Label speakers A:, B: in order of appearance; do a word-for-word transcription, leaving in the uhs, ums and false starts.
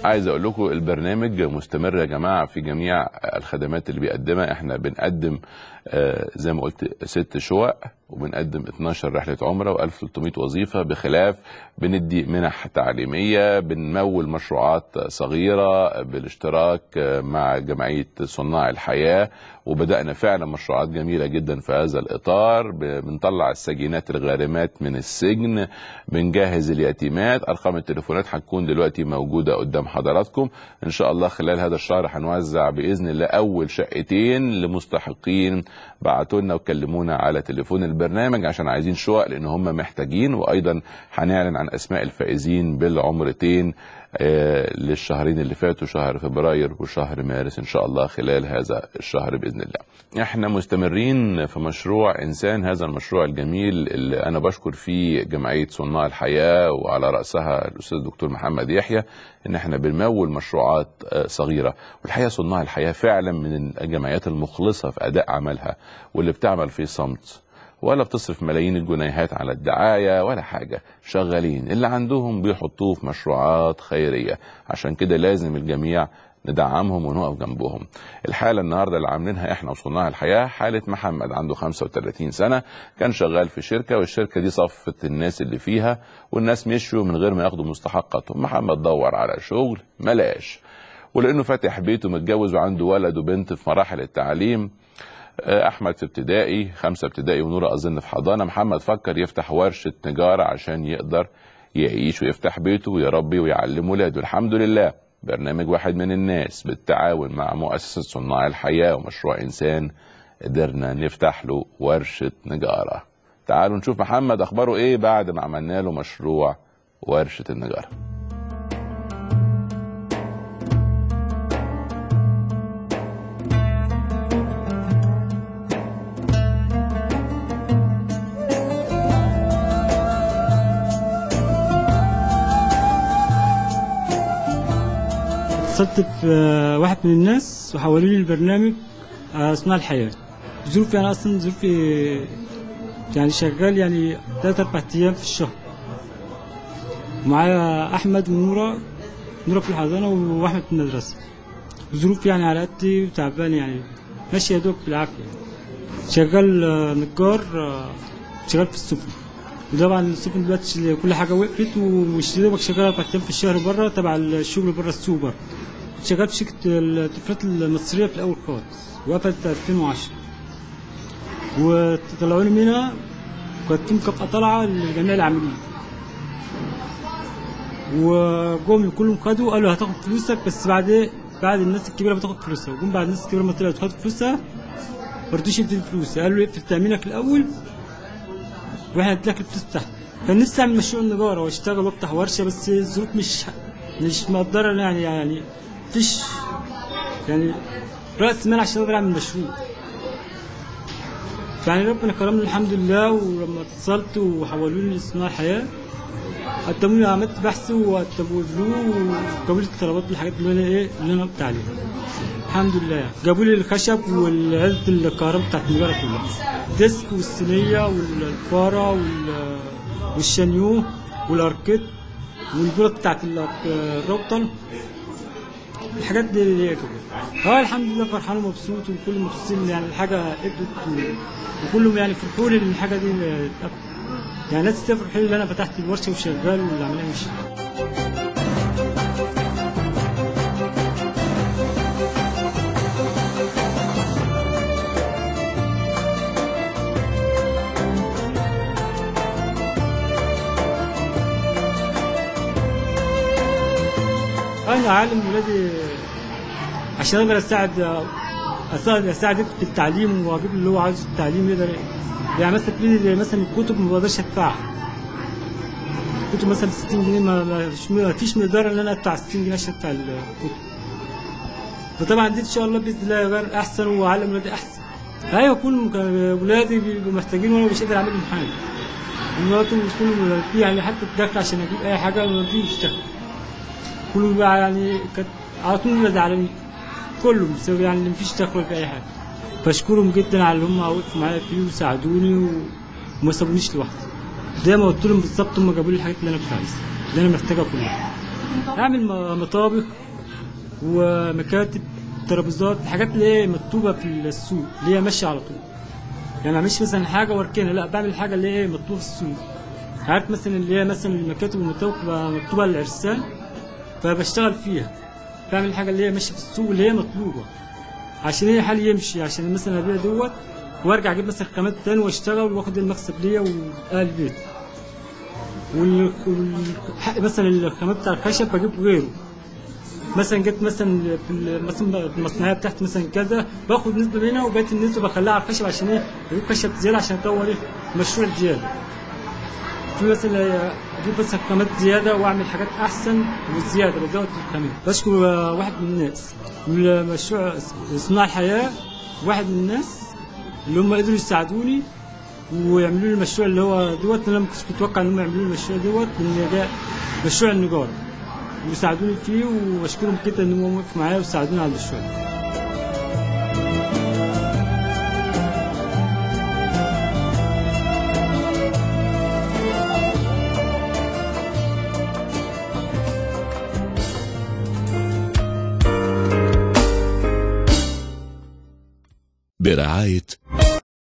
A: عايز اقول لكم البرنامج مستمر يا جماعه في جميع الخدمات اللي بيقدمها. احنا بنقدم آه زي ما قلت ست شقق، وبنقدم اتناشر رحله عمره و ألف وتلتمية وظيفه، بخلاف بندي منح تعليميه، بنمول مشروعات صغيره بالاشتراك مع جمعيه صناع الحياه، وبدانا فعلا مشروعات جميله جدا في هذا الاطار. بنطلع السجينات الغارمات من السجن، بنجهز اليتيمات. ارقام التليفونات هتكون دلوقتي موجوده قدام حضراتكم. ان شاء الله خلال هذا الشهر هنوزع باذن الله اول شقتين لمستحقين. بعتوا لنا وكلمونا على تليفون البرنامج عشان عايزين شقق، لان هم محتاجين. وايضا هنعلن عن اسماء الفائزين بالعمرتين آه للشهرين اللي فاتوا، شهر فبراير وشهر مارس، ان شاء الله خلال هذا الشهر باذن الله. احنا مستمرين في مشروع انسان، هذا المشروع الجميل اللي انا بشكر فيه جمعيه صناع الحياه وعلى راسها الاستاذ الدكتور محمد يحيى، ان احنا بنمول مشروعات صغيره. والحقيقه صناع الحياه فعلا من الجمعيات المخلصه في اداء عملها، واللي بتعمل في صمت، ولا بتصرف ملايين الجنيهات على الدعايه ولا حاجه. شغالين اللي عندهم بيحطوه في مشروعات خيريه، عشان كده لازم الجميع ندعمهم ونقف جنبهم. الحاله النهارده اللي عاملينها احنا وصناع الحياه حاله محمد، عنده خمسة وتلاتين سنه، كان شغال في شركه، والشركه دي صفت الناس اللي فيها، والناس مشوا من غير ما ياخدوا مستحقاتهم. محمد دور على شغل ملاش، ولانه فاتح بيته متجوز وعنده ولد وبنت في مراحل التعليم، احمد في ابتدائي، خمسه ابتدائي، ونوره اظن في حضانه. محمد فكر يفتح ورشه نجاره عشان يقدر يعيش ويفتح بيته ويربي ويعلم ولاده. الحمد لله برنامج واحد من الناس بالتعاون مع مؤسسه صناع الحياه ومشروع انسان قدرنا نفتح له ورشه نجاره. تعالوا نشوف محمد اخباره ايه بعد ما عملنا له مشروع ورشه النجاره.
B: اتصلت في واحد من الناس وحولوا لي البرنامج صناع الحياه. ظروفي انا اصلا ظروفي يعني شغال يعني ثلاث اربع ايام في الشهر، ومعايا احمد ونوره، نوره في الحضانه واحمد في المدرسه. ظروفي يعني على قدي وتعبان، يعني ماشي يا دوب بالعافيه. شغال نجار، شغال في السفن، وطبعا السفن دلوقتي كل حاجه وقفت، ومش دوبك شغال اربع ايام في الشهر بره تبع الشغل بره السوق بره. شغال في شركه الطفلات المصريه في الاول خالص، وقفت ألفين وعشرة، وطلعوني منها. كانت في مكافاه طالعه لجميع العاملين، وجم كلهم خدوا، قالوا هتاخد فلوسك بس بعد ايه؟ بعد الناس الكبيره بتاخد فلوسها. وجم بعد الناس الكبيره ما طلعت تاخد فلوسها ما رضوش يدوا الفلوس، قالوا لي اقفل تامينك الاول واحنا نديلك الفلوس بتاعتك. كان نفسي اعمل مشروع النجاره واشتغل وافتح ورشه، بس الظروف مش مش مقدره، يعني يعني مفيش يعني راس مال عشان اقدر اعمل مشروع. يعني ربنا كرمني الحمد لله. ولما اتصلت وحولوني لصناع الحياه، قدموا لي، عملت بحث وقدموا له وجابوا لي الطلبات والحاجات اللي انا ايه اللي انا قلت عليها. الحمد لله جابوا لي الخشب والعزة الكهرباء بتاعت النجاره كلها، الديسك والصينيه والفاره والشانيو والاركيد والبلط بتاعت الراوتر، الحاجات دي اللي هي كده. اه الحمد لله فرحان ومبسوط، وكل مبسوطين يعني الحاجه قدرت، وكلهم يعني فرحوا لي ان الحاجه دي اتقفلت. يعني ناس تفرح ان انا فتحت الورشه وشغال والعمليه ماشيه. انا عالم ولادي عشان اقدر اساعد اساعد اساعد في التعليم، واجيب اللي هو عايزه في التعليم يقدر. يعني مثلا في زي مثلا الكتب ما بقدرش ادفعها، الكتب مثلا ستين جنيه ما فيش مقدار ان انا ادفع ستين جنيه عشان ادفع الكتب. فطبعا دي ان شاء الله باذن الله غير احسن واعلم ولادي احسن. ايوه كل ولادي بيبقوا محتاجين وانا مش قادر اعمل لهم حاجه. مراتي كلهم في يعني حتى الدخل عشان اجيب اي حاجه ما فيش دخل. كلهم بقى يعني كانت على طول زعلانين كلهم بسبب يعني ما فيش دخل في اي حاجه. بشكرهم جدا على اللي هم وقفوا معايا فيه وساعدوني وما سابونيش لوحدي. زي ما قلت لهم بالظبط، هم جابوا لي الحاجات اللي انا كنت عايزها اللي انا محتاجها كلها. اعمل م- مطابخ ومكاتب، ترابيزات، الحاجات اللي هي مطلوبه في السوق اللي هي ماشيه على طول. يعني ما اعملش مثلا حاجه واركنها، لا بعمل حاجه اللي هي مطلوبه في السوق. عارف مثلا اللي هي مثلا المكاتب والمطابخ بتبقى مطلوبه للعرسان، فبشتغل فيها. بعمل الحاجه اللي هي ماشيه في السوق اللي هي مطلوبه، عشان هي حالي يمشي، عشان مثلا ابيع دوت وارجع اجيب مثلا خامات تاني واشتغل واخد المكسب ليا واهل البيت. وال... وال... مثلا الخامات بتاع الخشب بجيب غيره. مثلا جيت مثلا في ال- مثلا في المصنعيه بتاعتي مثلا كذا، باخد نسبه منها وبقيت النسبه بخليها على الخشب، عشان ايه؟ اجيب خشب زياده عشان اطور ايه؟ مشروع زياده. في مثلا اجيب مثلا خامات زياده واعمل حاجات احسن وزياده، بزود في الخامات. بشكر آه، واحد من الناس من مشروع صناع الحياه، واحد من الناس اللي هم قدروا يساعدوني ويعملوا لي المشروع اللي هو دوت. انا ما كنتش متوقع ان هم يعملوا لي المشروع دوت، لان ده مشروع النجاره، وساعدوني فيه واشكرهم جدا ان هم وقفوا معايا وساعدوني على المشروع ده.
C: برعاية